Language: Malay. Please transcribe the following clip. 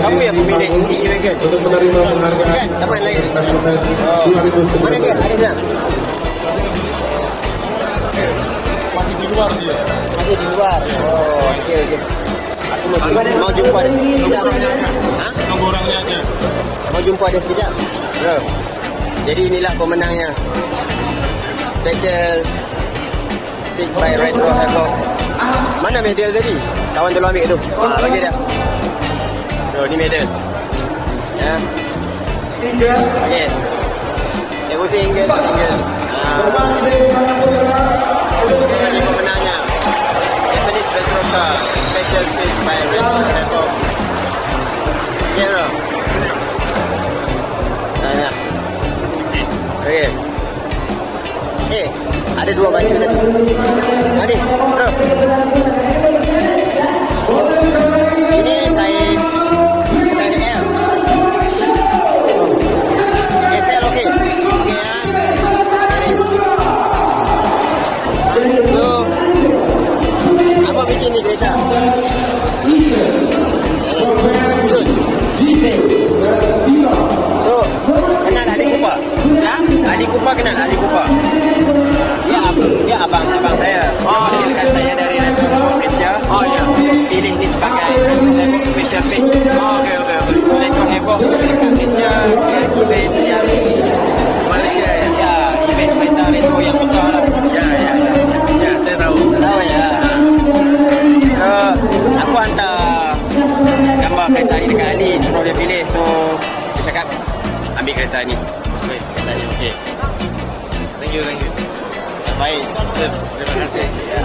Kamu yang pemilik KE Wagon untuk menerima penghargaan kan? Taman lain. KUSTOMFEST Mana dia? Ada tak? Masih di luar dia. Masih di luar. Oh, okey. Aku mau jumpa dia sekejap. Ha? Tunggu orangnya aja. Mau jumpa dia sekejap. Jadi inilah pemenangnya. Special pick by Retro Havoc. Mana medal tadi? Kawan tolong ambil tu. Bagi dia. Ni medal. Ya. Okey. Dia pusing single. Ini pemenangnya. Japanese Retro Car Special Pick by Retro Havoc. Okay bro. Nah. Okey. Ada dua baju tadi. Mari, bro. Ini saiz L. SL okey. Okey ya. So, apa bikin ni kereta? So, kenal adik Kupa? Ya? Adik Kupa kenal adik Kupa? Dia abang saya. Oh, dia dekat saya dari Retro Havok Malaysia. Oh ya. Pilih ni sebagai special pick. Oh, okey. Retro Havok dekat Malaysia. Event yang Malaysia ya. Event kereta retro yang besar lah. Ya, saya tahu. Tahu ya. So, aku hantar gambar kereta ni dekat Ali, suruh dia pilih. So, dia cakap ambil kereta ni. Okey, kereta ni okey. Thank you. Baik, terima kasih. Ya.